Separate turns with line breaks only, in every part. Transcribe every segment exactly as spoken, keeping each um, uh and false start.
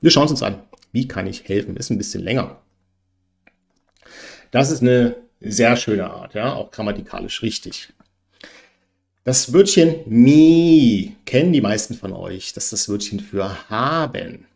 Wir schauen es uns an. Wie kann ich helfen? Ist ein bisschen länger. Das ist eine sehr schöne Art, ja, auch grammatikalisch richtig. Das Wörtchen mi kennen die meisten von euch. Das ist das Wörtchen für haben.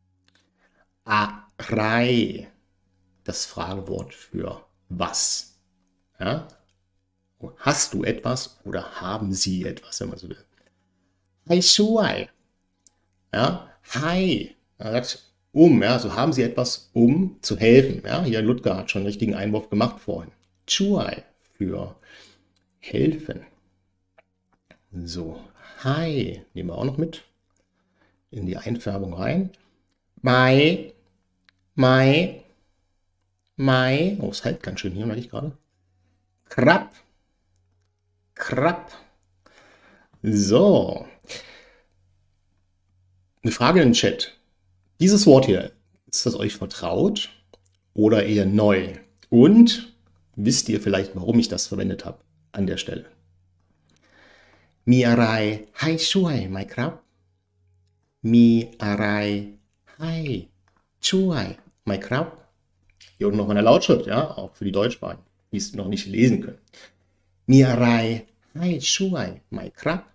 Arei, das Fragewort für was. Ja? Hast du etwas oder haben sie etwas, wenn man so will. Hai shuai. Ja, hi. Er sagt um, ja, so haben sie etwas, um zu helfen. Ja, hier Ludger hat schon einen richtigen Einwurf gemacht vorhin. Chuai für helfen. So, hi, nehmen wir auch noch mit in die Einfärbung rein. Mai, mai, mai, oh, es halt ganz schön hier, merke ich gerade. Krab, krab. So, eine Frage in den Chat. Dieses Wort hier, ist das euch vertraut oder eher neu? Und wisst ihr vielleicht, warum ich das verwendet habe an der Stelle? Mi arai hai shuai, mai krab. Mi arai hai shuai, mai krab. Hier unten noch eine Lautschrift, ja, auch für die Deutschsprachigen, die es noch nicht lesen können. Mi arai hai shuai, mai krab.